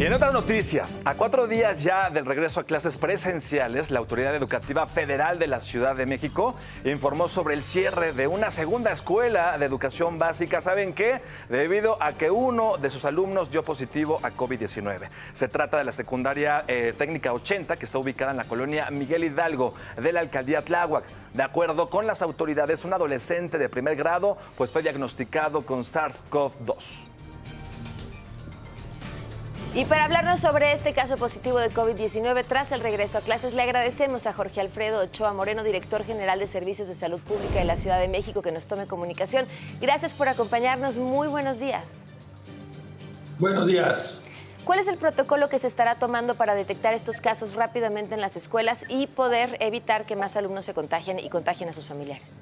Y en otras noticias, a 4 días ya del regreso a clases presenciales, la Autoridad Educativa Federal de la Ciudad de México informó sobre el cierre de una segunda escuela de educación básica. ¿Saben qué? Debido a que uno de sus alumnos dio positivo a COVID-19. Se trata de la secundaria técnica 80, que está ubicada en la colonia Miguel Hidalgo de la alcaldía Tláhuac. De acuerdo con las autoridades, un adolescente de primer grado pues fue diagnosticado con SARS-CoV-2. Y para hablarnos sobre este caso positivo de COVID-19 tras el regreso a clases, le agradecemos a Jorge Alfredo Ochoa Moreno, director general de Servicios de Salud Pública de la Ciudad de México, que nos tome comunicación. Gracias por acompañarnos. Muy buenos días. Buenos días. ¿Cuál es el protocolo que se estará tomando para detectar estos casos rápidamente en las escuelas y poder evitar que más alumnos se contagien y contagien a sus familiares?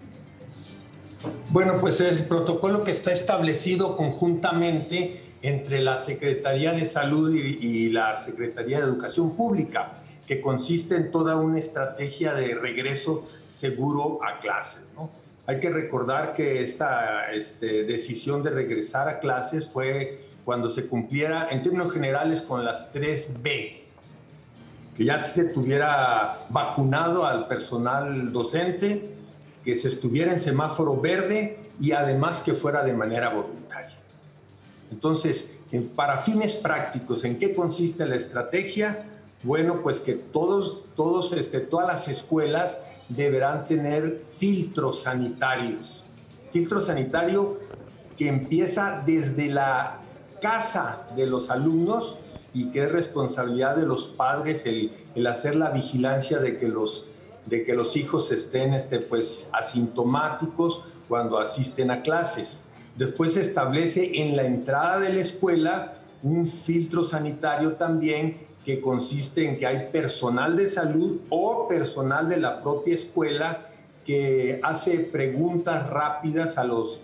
Bueno, pues el protocolo que está establecido conjuntamente entre la Secretaría de Salud y la Secretaría de Educación Pública, que consiste en toda una estrategia de regreso seguro a clases, ¿no? Hay que recordar que esta decisión de regresar a clases fue cuando se cumpliera, en términos generales, con las 3B, que ya se tuviera vacunado al personal docente, que se estuviera en semáforo verde y además que fuera de manera voluntaria. Entonces, para fines prácticos, ¿en qué consiste la estrategia? Bueno, pues que todas las escuelas deberán tener filtros sanitarios. Filtro sanitario que empieza desde la casa de los alumnos y que es responsabilidad de los padres el hacer la vigilancia de que los hijos estén pues, asintomáticos cuando asisten a clases. Después se establece en la entrada de la escuela un filtro sanitario también que consiste en que hay personal de salud o personal de la propia escuela que hace preguntas rápidas a los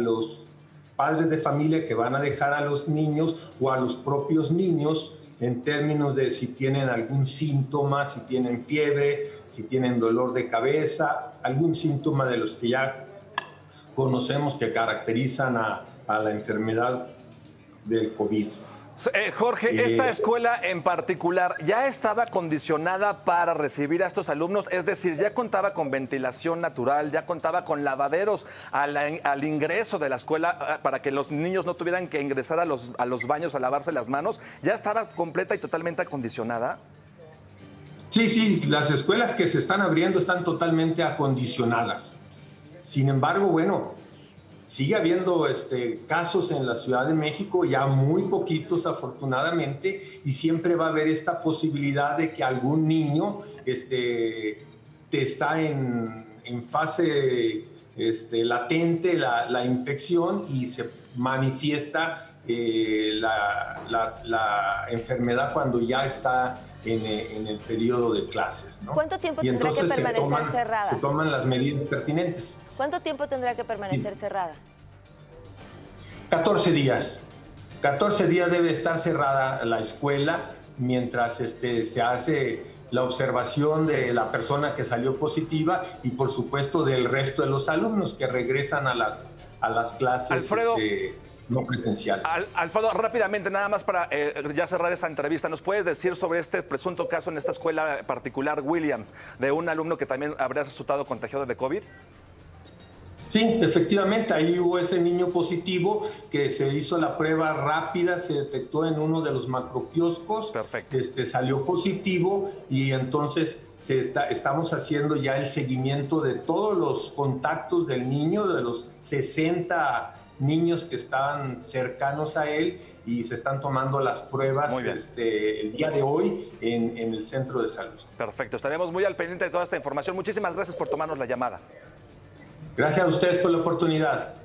padres de familia que van a dejar a los niños o a los propios niños en términos de si tienen algún síntoma, si tienen fiebre, si tienen dolor de cabeza, algún síntoma de los que ya conocemos que caracterizan a la enfermedad del COVID. Jorge, ¿esta escuela en particular ya estaba condicionada para recibir a estos alumnos? Es decir, ¿ya contaba con ventilación natural, ya contaba con lavaderos al ingreso de la escuela para que los niños no tuvieran que ingresar a los baños a lavarse las manos? ¿Ya estaba completa y totalmente acondicionada? Sí, las escuelas que se están abriendo están totalmente acondicionadas. Sin embargo, bueno, sigue habiendo casos en la Ciudad de México, ya muy poquitos afortunadamente, y siempre va a haber esta posibilidad de que algún niño está en fase latente la infección y se manifiesta la enfermedad cuando ya está en el periodo de clases, ¿no? ¿Cuánto tiempo tendrá que permanecer cerrada? Se toman las medidas pertinentes. ¿Cuánto tiempo tendrá que permanecer cerrada? 14 días. 14 días debe estar cerrada la escuela mientras se hace la observación de la persona que salió positiva y, por supuesto, del resto de los alumnos que regresan a las clases. Alfredo, no presenciales. Alfredo, rápidamente, nada más para ya cerrar esta entrevista, ¿nos puedes decir sobre este presunto caso en esta escuela particular Williams de un alumno que también habría resultado contagiado de COVID? Sí, efectivamente, ahí hubo ese niño positivo que se hizo la prueba rápida, se detectó en uno de los macroquioscos. Perfecto. Salió positivo y entonces estamos haciendo ya el seguimiento de todos los contactos del niño, de los 60 niños que estaban cercanos a él, y se están tomando las pruebas el día de hoy en el centro de salud. Perfecto, estaremos muy al pendiente de toda esta información. Muchísimas gracias por tomarnos la llamada. Gracias a ustedes por la oportunidad.